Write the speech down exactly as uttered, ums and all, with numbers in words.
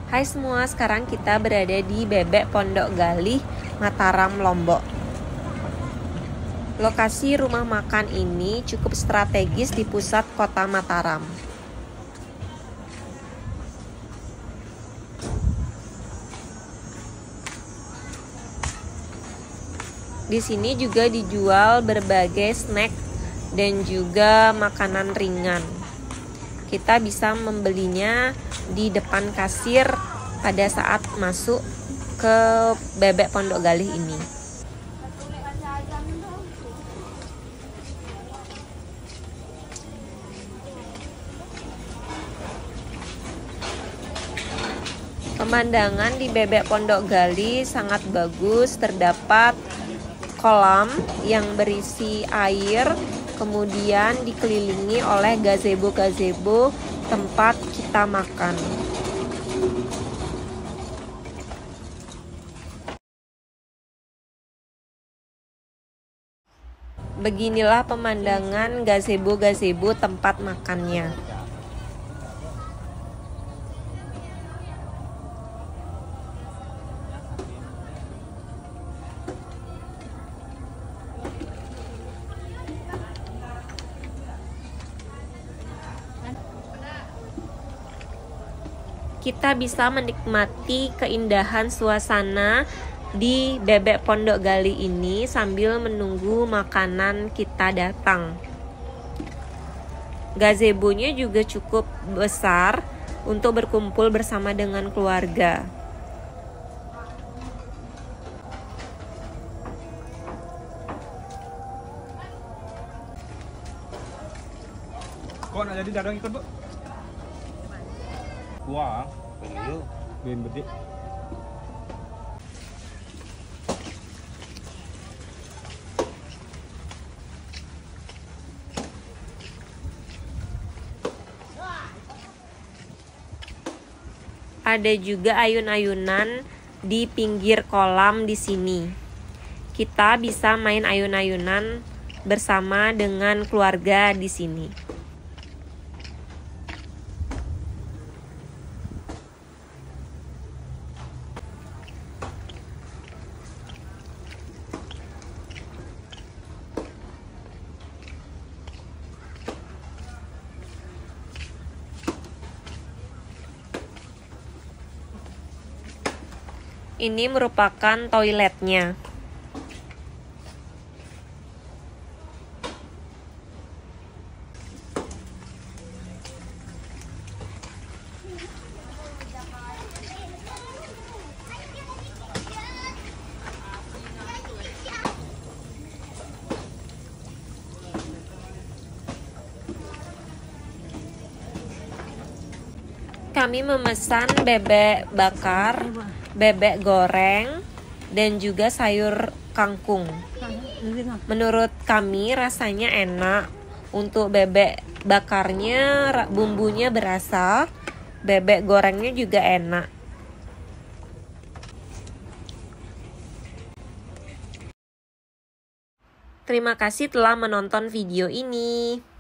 Hai semua, sekarang kita berada di Bebek Pondok Galih, Mataram, Lombok. Lokasi rumah makan ini cukup strategis di pusat kota Mataram. Di sini juga dijual berbagai snack dan juga makanan ringan. Kita bisa membelinya di depan kasir pada saat masuk ke Bebek Pondok Galih ini. Pemandangan di Bebek Pondok Galih sangat bagus, terdapat kolam yang berisi air, kemudian dikelilingi oleh gazebo-gazebo tempat kita makan. Beginilah pemandangan gazebo-gazebo tempat makannya. Kita bisa menikmati keindahan suasana di Bebek Pondok Galih ini sambil menunggu makanan kita datang. Gazebonya juga cukup besar untuk berkumpul bersama dengan keluarga. Kok nak jadi dadang ikut, Bu? Wah, ayo, bin bedik. Ada juga ayun-ayunan di pinggir kolam di sini. Kita bisa main ayun-ayunan bersama dengan keluarga di sini. Ini merupakan toiletnya. Kami memesan bebek bakar, bebek goreng, dan juga sayur kangkung. Menurut kami rasanya enak. Untuk bebek bakarnya bumbunya berasa, bebek gorengnya juga enak. Terima kasih telah menonton video ini.